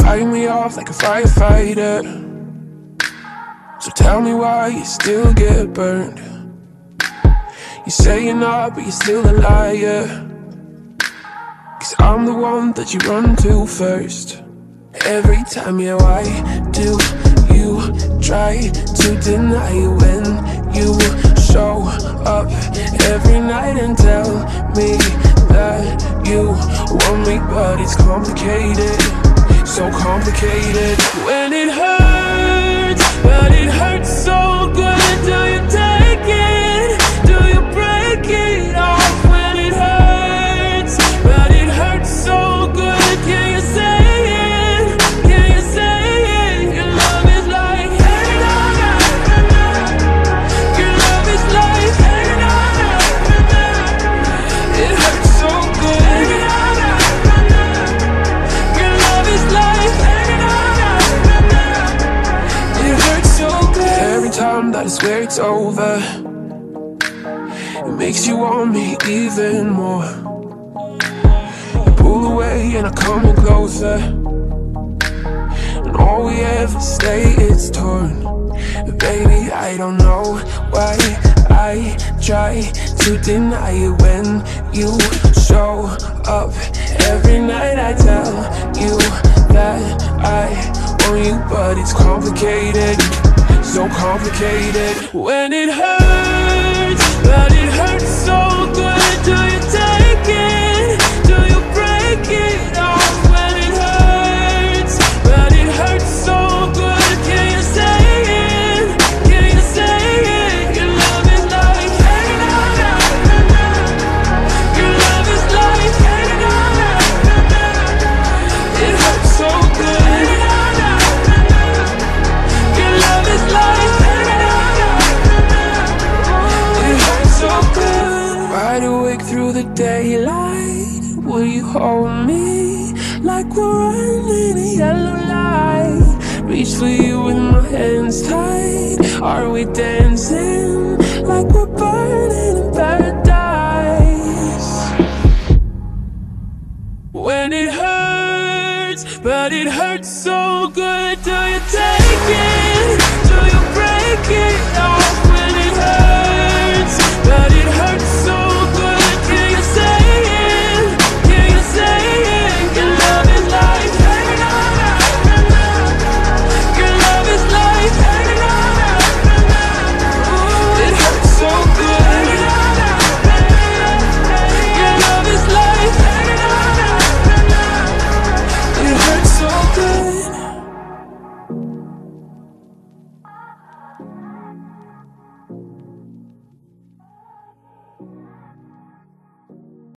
light me off like a firefighter. So tell me why you still get burned. You say you're not, but you're still a liar. 'Cause I'm the one that you run to first. Every time, yeah, why do you try to deny when you show up every night and tell me that you want me? But it's complicated, so complicated. When it hurts, but it hurts so good. Do you take it? Do you break it off? When it hurts, but it hurts so good. Can you say it? Can you say it? Your love is like your love is like it hurts so good. Your love is like it hurts so good. Every time that I swear it's over, it makes you want me even more. You pull away and I come in closer, and all we ever stay is torn. But baby, I don't know why I try to deny it when you show up every night. I tell you that I want you, but it's complicated, so complicated. When it hurts, but it hurts so good. Do you take it? Do you break it off? When it hurts, but it hurts so good. Can you say it? Can you say it? Your love is like your love is like it hurts so good. Your love is like it hurts so good. Wide awake through the daylight, will you hold me like we're running a yellow light? Reach for you with my hands tied. Are we dancing like we're burning in paradise? When it hurts, but it hurts so good. Do you take